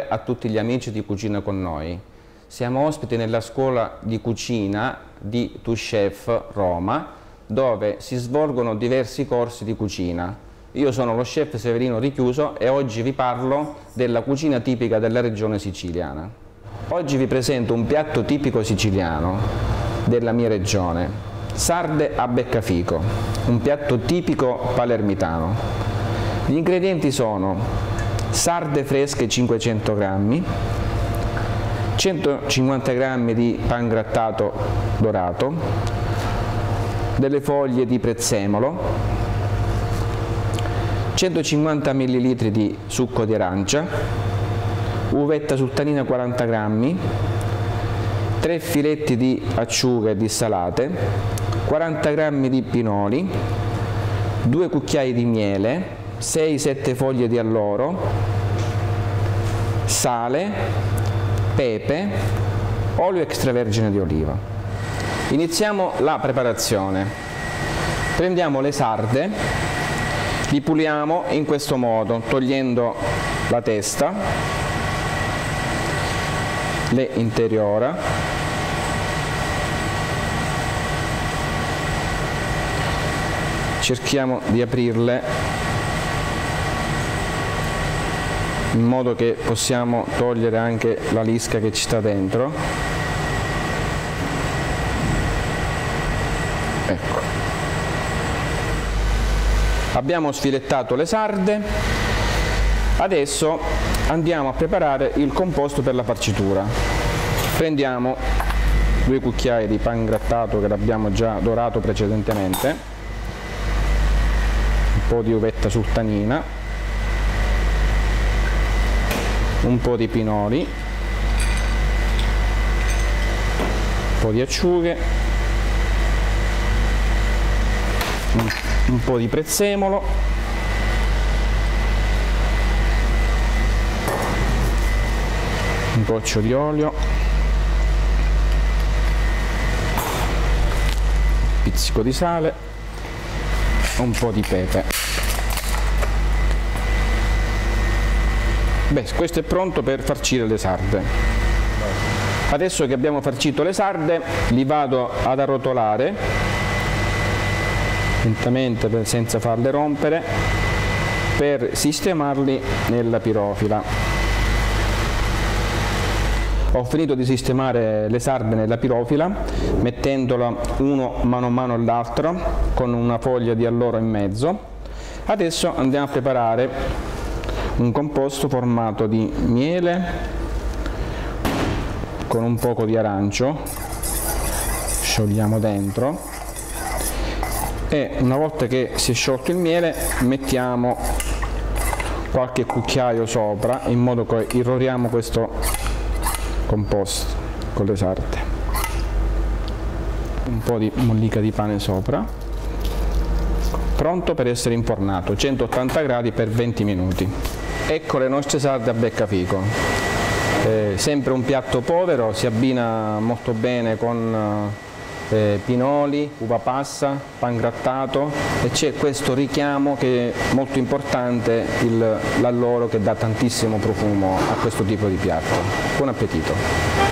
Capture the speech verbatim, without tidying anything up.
salve a tutti gli amici di Cucina con Noi. Siamo ospiti nella scuola di cucina di To Chef Roma, dove si svolgono diversi corsi di cucina. Io sono lo chef Severino Richiuso e oggi vi parlo della cucina tipica della regione siciliana. Oggi vi presento un piatto tipico siciliano della mia regione, sarde a beccafico, un piatto tipico palermitano. Gli ingredienti sono sarde fresche cinquecento grammi, centocinquanta grammi di pangrattato dorato, delle foglie di prezzemolo, centocinquanta millilitri di succo di arancia, uvetta sultanina quaranta grammi, tre filetti di acciughe dissalate, quaranta grammi di pinoli, due cucchiai di miele, sei sette foglie di alloro, sale, pepe, olio extravergine di oliva. Iniziamo la preparazione. Prendiamo le sarde, li puliamo in questo modo, togliendo la testa, le interiora, cerchiamo di aprirle in modo che possiamo togliere anche la lisca che ci sta dentro. Ecco. Abbiamo sfilettato le sarde, adesso andiamo a preparare il composto per la farcitura. Prendiamo due cucchiai di pangrattato che l'abbiamo già dorato precedentemente, un po' di uvetta sultanina, un po' di pinoli, un po' di acciughe, un, un po' di prezzemolo, un goccio di olio, un pizzico di sale, un po' di pepe. Beh, questo è pronto per farcire le sarde. Adesso che abbiamo farcito le sarde, li vado ad arrotolare lentamente senza farle rompere per sistemarli nella pirofila. Ho finito di sistemare le sarde nella pirofila, mettendola uno mano a mano all'altro con una foglia di alloro in mezzo. Adesso andiamo a preparare un composto formato di miele con un poco di arancio, sciogliamo dentro e una volta che si è sciolto il miele mettiamo qualche cucchiaio sopra in modo che irroriamo questo composto con le sarde, un po' di mollica di pane sopra, pronto per essere infornato, centottanta gradi per venti minuti. Ecco le nostre sarde a beccafico, eh, sempre un piatto povero, si abbina molto bene con eh, pinoli, uva passa, pangrattato e c'è questo richiamo che è molto importante, l'alloro che dà tantissimo profumo a questo tipo di piatto. Buon appetito!